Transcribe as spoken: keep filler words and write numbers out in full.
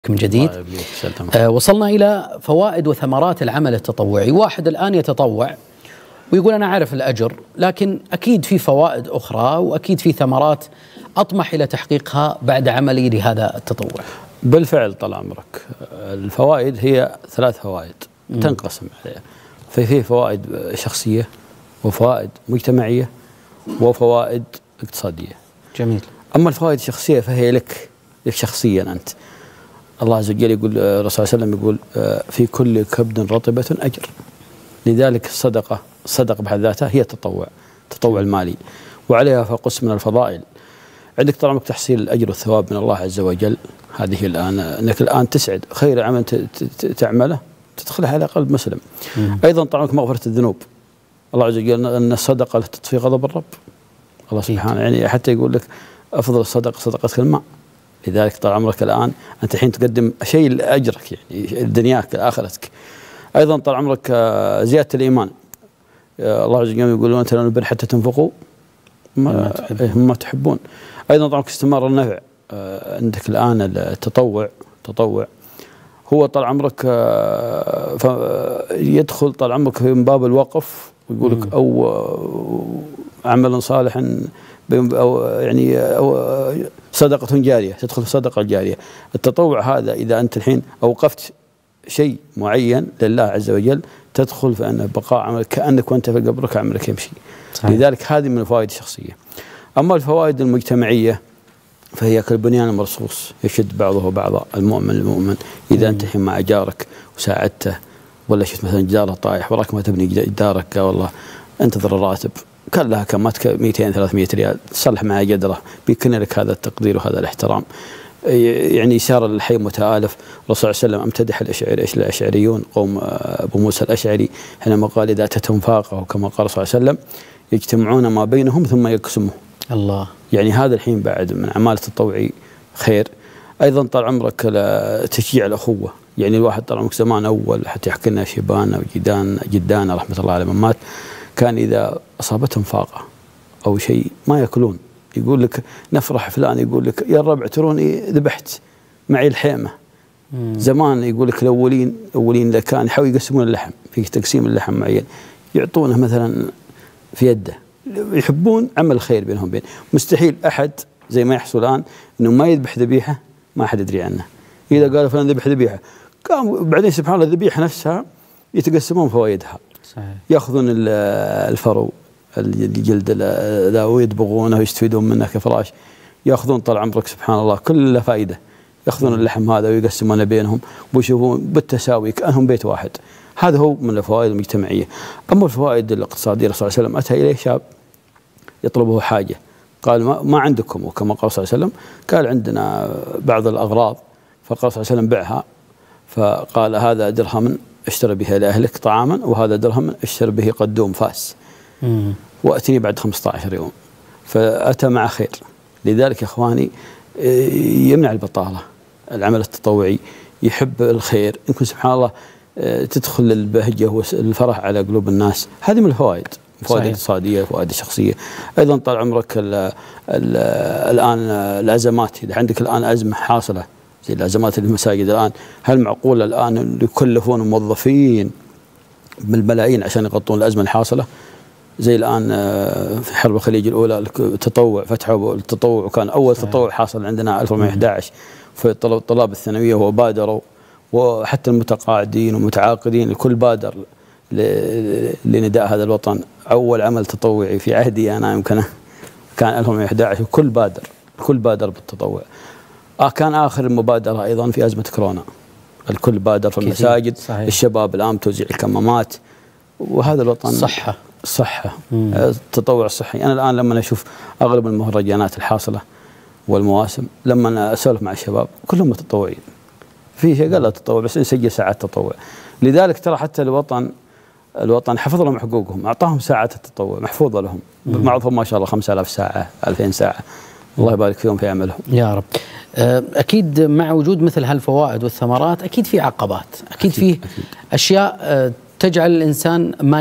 من جديد. آه وصلنا إلى فوائد وثمرات العمل التطوعي. واحد الآن يتطوع ويقول أنا أعرف الأجر، لكن أكيد في فوائد أخرى وأكيد في ثمرات أطمح إلى تحقيقها بعد عملي لهذا التطوع. بالفعل طال عمرك، الفوائد هي ثلاث فوائد تنقسم عليها، ففي فوائد شخصية وفوائد مجتمعية وفوائد اقتصادية. جميل. أما الفوائد الشخصية فهي لك لك شخصيا أنت. الله عز وجل يقول، الرسول صلى الله عليه وسلم يقول في كل كبد رطبة أجر. لذلك الصدقة الصدقة بحد ذاتها هي التطوع، التطوع المالي، وعليها فقس من الفضائل. عندك طال عمرك تحصيل الأجر والثواب من الله عز وجل. هذه الآن أنك الآن تسعد خير عمل تعمله تدخله على قلب مسلم. مم. أيضا طال عمرك مغفرة الذنوب. الله عز وجل أن الصدقة تطفي غضب الرب. الله سبحانه يعني حتى يقول لك أفضل الصدقة صدقتك الماء. لذلك طال عمرك الآن أنت الحين تقدم شيء لأجرك، يعني دنياك آخرتك. أيضا طال عمرك زيادة الإيمان. الله عز وجل يقول أنت لا نبر حتى تنفقوا ما, ما تحبون. أيضا طال عمرك استمرار النفع. عندك الآن التطوع تطوع هو طال عمرك يدخل طال عمرك من باب الوقف، ويقول لك أو عمل صالح أو يعني أو صدقة جارية، تدخل في صدقة جارية. التطوع هذا إذا أنت الحين أوقفت شيء معين لله عز وجل تدخل في أن بقاء عملك كأنك وأنت في قبرك عملك يمشي. صحيح. لذلك هذه من الفوائد الشخصية. أما الفوائد المجتمعية فهي كالبنيان المرصوص يشد بعضه بعضا، المؤمن المؤمن. إذا أنت الحين مع جارك وساعدته، ولا شفت مثلا جداره طايح وراك ما تبني جدارك، قال والله انتظر الراتب، كان لها كماتك مئتين ثلاثمئة ريال، صلح معها جدره، بيكون لك هذا التقدير وهذا الاحترام. يعني إشارة للحي متآلف. الرسول صلى الله عليه وسلم امتدح الأشعري الأشعريون قوم أبو موسى الأشعري حينما قال إذا أتتهم فاقة، كما قال صلى الله عليه وسلم يجتمعون ما بينهم ثم يقسمه. الله. يعني هذا الحين بعد من أعمال التطوعي خير. أيضا طال عمرك تشجيع الأخوة. يعني الواحد طال عمرك زمان أول حتى يحكي لنا شيبان أو جدان جدانا رحمة الله على من مات، كان إذا أصابتهم فاقة أو شيء ما يأكلون يقول لك نفرح فلان، يقول لك يا الربع تروني ذبحت معي الحيمة. مم. زمان يقول لك الأولين أولين كان يحاولوا يقسمون اللحم، في تقسيم اللحم معين يعطونه مثلا في يده، يحبون عمل الخير بينهم بين. مستحيل أحد زي ما يحصل الآن إنه ما يذبح ذبيحة ما أحد يدري عنه. إذا قالوا فلان ذبح ذبيحة، قام بعدين سبحان الله الذبيحة نفسها يتقسمون فوائدها. صحيح. يأخذون الفرو الجلد ذا ويدبغونه ويستفيدون منه كفراش. يأخذون طال عمرك سبحان الله كل له فائدة. يأخذون اللحم هذا ويقسمونه بينهم ويشوفون بالتساوي كأنهم بيت واحد. هذا هو من الفوائد المجتمعية. أما الفوائد الاقتصادية، الرسول صلى الله عليه وسلم أتى إليه شاب يطلبه حاجة، قال ما, ما عندكم، وكما قال صلى الله عليه وسلم قال عندنا بعض الأغراض، فقال صلى الله عليه وسلم بعها. فقال هذا درهم اشتري به لأهلك طعاما، وهذا درهم اشتري به قدوم فاس، مم. وأتني بعد خمسة عشر يوم. فأتى مع خير. لذلك يا إخواني يمنع البطالة. العمل التطوعي يحب الخير، يمكن سبحان الله تدخل البهجة والفرح على قلوب الناس. هذه من الفوائد، فوائد اقتصادية، فوائد شخصية. أيضا طال عمرك ال ال الآن الأزمات. إذا عندك الآن أزمة حاصلة زي الأزمات اللي في المساجد الآن، هل معقول الآن يكلفون موظفين بالملايين عشان يغطون الأزمة الحاصلة؟ زي الآن في حرب الخليج الأولى التطوع، فتحوا التطوع، وكان أول تطوع حاصل عندنا ألف وأربعمئة وأحد عشر في الطلاب الثانوية، وبادروا، وحتى المتقاعدين والمتعاقدين الكل بادر لنداء هذا الوطن. أول عمل تطوعي في عهدي أنا يمكن كان ألف وأربعمئة وأحد عشر، وكل بادر الكل بادر بالتطوع. آه كان آخر المبادرة أيضا في أزمة كورونا، الكل بادر في المساجد. صحيح. الشباب الآن توزيع الكمامات، وهذا الوطن صحة الصحة، التطوع الصحي. أنا الآن لما أشوف أغلب المهرجانات الحاصلة والمواسم، لما أنا أسولف مع الشباب كلهم متطوعين. في شيء قال لا تطوع بس نسجل ساعات تطوع. لذلك ترى حتى الوطن الوطن حفظ لهم حقوقهم، أعطاهم ساعات التطوع محفوظة لهم، بعضهم ما شاء الله خمسة آلاف ساعة ألفين ساعة. الله يبارك فيهم في عملهم يا رب. أكيد مع وجود مثل هالفوائد والثمرات أكيد في عقبات، أكيد, أكيد فيه أكيد. أشياء تجعل الإنسان ما